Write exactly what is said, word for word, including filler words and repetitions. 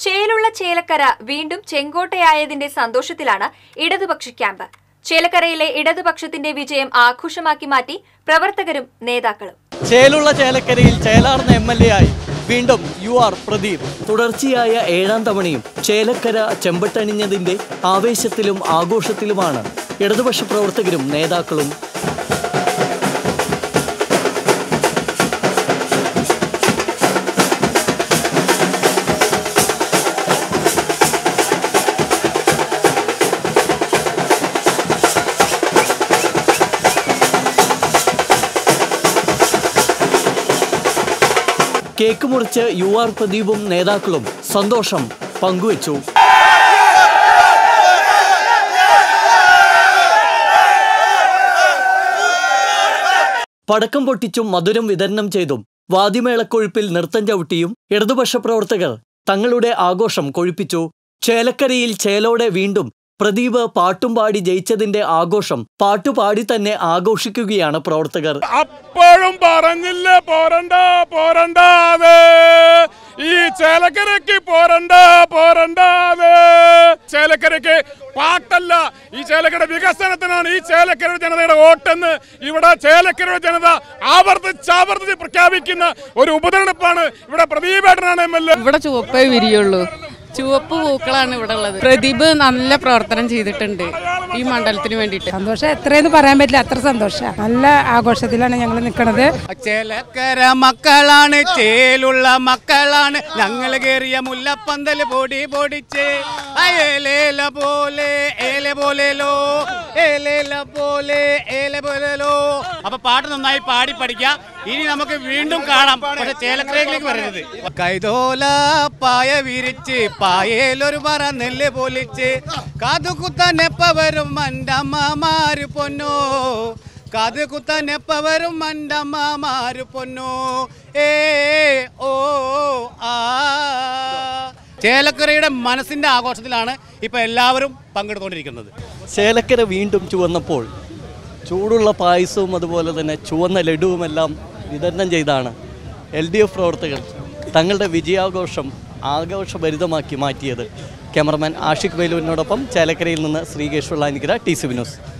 ചേലുള്ള ചേലക്കര വീണ്ടും ചെങ്കോട്ടയായതിന്റെ സന്തോഷത്തിലാണ് ഇടതുപക്ഷ ക്യാമ്പ്. ചേലക്കരയിലെ ഇടതുപക്ഷത്തിന്റെ വിജയം ആഘോഷമാക്കി മാറ്റി പ്രവർത്തകരും നേതാക്കളും. ചേലുള്ള ചേലക്കരയിൽ ചേലാർന്ന എം എൽ എ ആയി വീണ്ടും യു ആർ പ്രദീപ്. തുടർച്ചയായ ഏഴാം തവണയും ചേലക്കര ചെമ്പട്ടണിഞ്ഞതിന്റെ ആവേശത്തിലും ആഘോഷത്തിലുമാണ് ഇടതുപക്ഷ പ്രവർത്തകരും നേതാക്കളും. കേക്ക് മുറിച്ച് യു ആർ പ്രദീപും നേതാക്കളും സന്തോഷം പങ്കുവച്ചു. പടക്കം പൊട്ടിച്ചും മധുരം വിതരണം ചെയ്തും വാദ്യമേളക്കൊഴുപ്പിൽ നൃത്തം ചവിട്ടിയും ഇടതുപക്ഷ പ്രവർത്തകർ തങ്ങളുടെ ആഘോഷം കൊഴുപ്പിച്ചു. ചേലക്കരയിൽ ചേലോടെ വീണ്ടും പ്രദീപ് പാട്ടും പാടി ജയിച്ചതിന്റെ ആഘോഷം പാട്ടുപാടി തന്നെ ആഘോഷിക്കുകയാണ് പ്രവർത്തകർ. അപ്പോഴും പറഞ്ഞില്ല പോരണ്ട പോരണ്ടാതെ, ഈ ചേലക്കരയ്ക്ക് പോരണ്ട പോരണ്ടാതെ. ചേലക്കരയ്ക്ക് പാട്ടല്ല, ഈ ചേലക്കര വികസനത്തിനാണ് ഈ ചേലക്കര ജനതയുടെ വോട്ടെന്ന് ഇവിടെ ചേലക്കര ജനത ആവർത്തിച്ചാവർത്തിച്ച് പ്രഖ്യാപിക്കുന്ന ഒരു ഉപതെരഞ്ഞെടുപ്പാണ്. ഇവിടെ പ്രദീപേട്ടനാണ് എം എൽ എ. ഇവിടെ ചുവപ്പേ വിരിയുള്ളൂ, ചുവപ്പ് പൂക്കളാണ് ഇവിടെ ഉള്ളത്. പ്രദീപ് നല്ല പ്രവർത്തനം ചെയ്തിട്ടുണ്ട് ഈ മണ്ഡലത്തിന് വേണ്ടിയിട്ട്. സന്തോഷം എത്രയെന്ന് പറയാൻ പറ്റില്ല, അത്ര സന്തോഷം. നല്ല ആഘോഷത്തിലാണ് ഞങ്ങൾ നിൽക്കുന്നത്. ചേലക്കര മക്കളാണ്, ചേലുള്ള മക്കളാണ്, ഞങ്ങൾ കേറിയ മുല്ലപ്പന്തല് പൊടി പൊടിച്ച് ഏലേല പോലെ ഏല പോലെലോ ഏലേല പോലെ ഏല പോലെലോ. അപ്പൊ പാട്ട് നന്നായി പാടി പഠിക്കാം. ഇനി നമുക്ക് വീണ്ടും കാണാം. പക്ഷെ ചേലക്കരയിലേക്ക് വരരുത്. കൈതോല പായ വിരിച്ച് പായേലൊരു പറ നെല്ല് പൊലിച്ച് കാതുകുത്താനെപ്പ വരും മണ്ടമ്മമാര് പൊന്നോ, കാതുകുത്താനെപ്പ വരും മണ്ടമ്മമാര് പൊന്നോ. ഏ ഓ ആ ചേലക്കരയുടെ മനസ്സിന്റെ ആഘോഷത്തിലാണ് ഇപ്പൊ എല്ലാവരും പങ്കെടുത്തുകൊണ്ടിരിക്കുന്നത്. ചേലക്കര വീണ്ടും ചുവന്നപ്പോൾ ചൂടുള്ള പായസവും അതുപോലെ തന്നെ ചുവന്ന ലഡുവുമെല്ലാം വിതരണം ചെയ്താണ് എൽ ഡി എഫ് പ്രവർത്തകർ തങ്ങളുടെ വിജയാഘോഷം ആഘോഷഭരിതമാക്കി മാറ്റിയത്. ക്യാമറമാൻ ആഷിഖ് വേലൂരിനോടൊപ്പം ചേലക്കരയിൽ നിന്ന് Sreekesh Vellanikkara, T C V news.